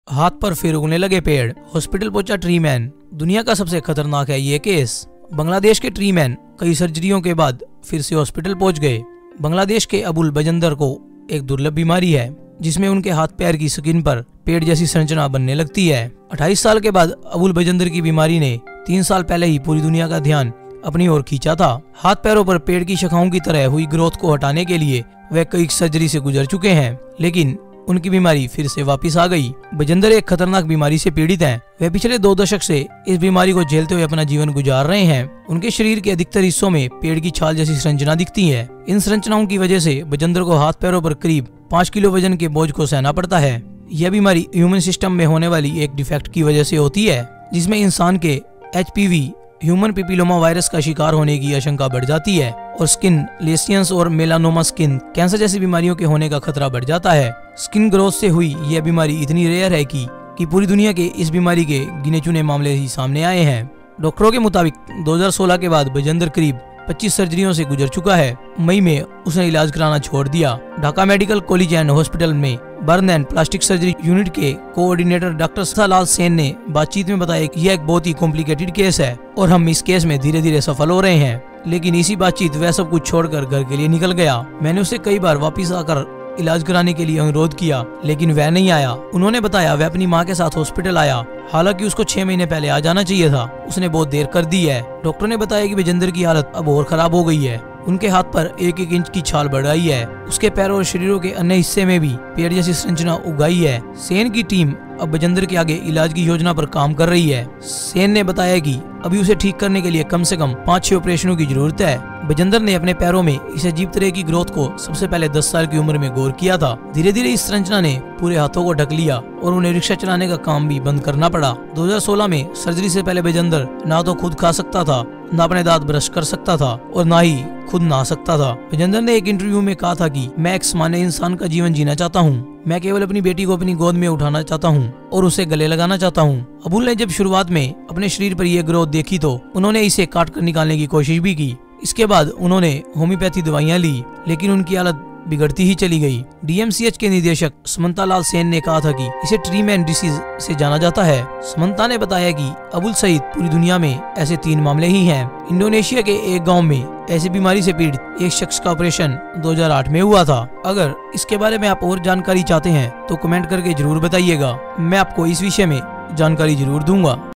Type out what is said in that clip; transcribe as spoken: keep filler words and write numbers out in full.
हाथ पर फिर उगने लगे पेड़, हॉस्पिटल पहुंचा ट्री मैन। दुनिया का सबसे खतरनाक है ये केस। बांग्लादेश के ट्री मैन कई सर्जरियों के बाद फिर से हॉस्पिटल पहुंच गए। बांग्लादेश के अबुल बजंदर को एक दुर्लभ बीमारी है जिसमें उनके हाथ पैर की स्किन पर पेड़ जैसी संरचना बनने लगती है। अट्ठाईस साल के बाद अबुल बजंदर की बीमारी ने तीन साल पहले ही पूरी दुनिया का ध्यान अपनी ओर खींचा था। हाथ पैरों पर पेड़ की शाखाओं की तरह हुई ग्रोथ को हटाने के लिए वे कई सर्जरी से गुजर चुके हैं, लेकिन उनकी बीमारी फिर से वापस आ गई। बजंदर एक खतरनाक बीमारी से पीड़ित हैं। वे पिछले दो दशक से इस बीमारी को झेलते हुए अपना जीवन गुजार रहे हैं। उनके शरीर के अधिकतर हिस्सों में पेड़ की छाल जैसी संरचना दिखती है। इन संरचनाओं की वजह से बजंदर को हाथ पैरों पर करीब पाँच किलो वजन के बोझ को सहना पड़ता है। यह बीमारी ह्यूमन सिस्टम में होने वाली एक डिफेक्ट की वजह से होती है, जिसमें इंसान के H P V human papilloma virus का शिकार होने की आशंका बढ़ जाती है और स्किन लेसियंस और मेलानोमा स्किन कैंसर जैसी बीमारियों के होने का खतरा बढ़ जाता है। स्किन ग्रोथ से हुई यह बीमारी इतनी रेयर है कि, कि पूरी दुनिया के इस बीमारी के गिने चुने मामले ही सामने आए हैं। डॉक्टरों के मुताबिक दो हज़ार सोलह के बाद बजंदर करीब पच्चीस सर्जरियों से गुजर चुका है। मई में उसने इलाज कराना छोड़ दिया। Dhaka medical college and hospital में burn and plastic surgery unit के कोऑर्डिनेटर डॉक्टर सलाल सेन ने बातचीत में बताया कि यह एक बहुत ही कॉम्प्लिकेटेड केस है और हम इस केस में धीरे धीरे सफल हो रहे हैं। लेकिन इसी बातचीत वह सब कुछ छोड़कर घर के लिए निकल गया। मैंने उसे कई बार वापस आकर इलाज कराने के लिए अनुरोध किया, लेकिन वह नहीं आया। उन्होंने बताया वह अपनी मां के साथ हॉस्पिटल आया, हालांकि उसको छह महीने पहले आ जाना चाहिए था। उसने बहुत देर कर दी है। डॉक्टर ने बताया कि बजंदर की हालत अब और खराब हो गई है। उनके हाथ पर एक एक इंच की छाल बढ़ आई है। उसके पैरों और शरीरों के अन्य हिस्से में भी पेड़ जैसी संरचना उगाई है। सेन की टीम अब बजंदर के आगे इलाज की योजना पर काम कर रही है। सेन ने बताया कि अभी उसे ठीक करने के लिए कम से कम पाँच छह ऑपरेशनों की जरूरत है। बजंदर ने अपने पैरों में इस अजीब तरह की ग्रोथ को सबसे पहले दस साल की उम्र में गौर किया था। धीरे धीरे इस संरचना ने पूरे हाथों को ढक लिया और उन्हें रिक्शा चलाने का काम भी बंद करना पड़ा। दो हज़ार सोलह में सर्जरी से पहले बजंदर ना तो खुद खा सकता था, ना अपने दांत ब्रश कर सकता था और ना ही खुद नहा सकता था। बजंदर ने एक इंटरव्यू में कहा था कि मैं एक सामान्य इंसान का जीवन जीना चाहता हूँ। मैं केवल अपनी बेटी को अपनी गोद में उठाना चाहता हूँ और उसे गले लगाना चाहता हूँ। अबुल ने जब शुरुआत में अपने शरीर पर यह ग्रोथ देखी तो उन्होंने इसे काट कर निकालने की कोशिश भी की। इसके बाद उन्होंने होम्योपैथी दवाइयाँ ली, लेकिन उनकी हालत बिगड़ती ही चली गई। डी एम सी एच के निदेशक समंता लाल सेन ने कहा था कि इसे ट्री मैन डिसीज से जाना जाता है। समंता ने बताया कि अबुल सहित पूरी दुनिया में ऐसे तीन मामले ही हैं। इंडोनेशिया के एक गांव में ऐसी बीमारी से पीड़ित एक शख्स का ऑपरेशन दो हज़ार आठ में हुआ था। अगर इसके बारे में आप और जानकारी चाहते हैं तो कमेंट करके जरूर बताइएगा। मैं आपको इस विषय में जानकारी जरूर दूंगा।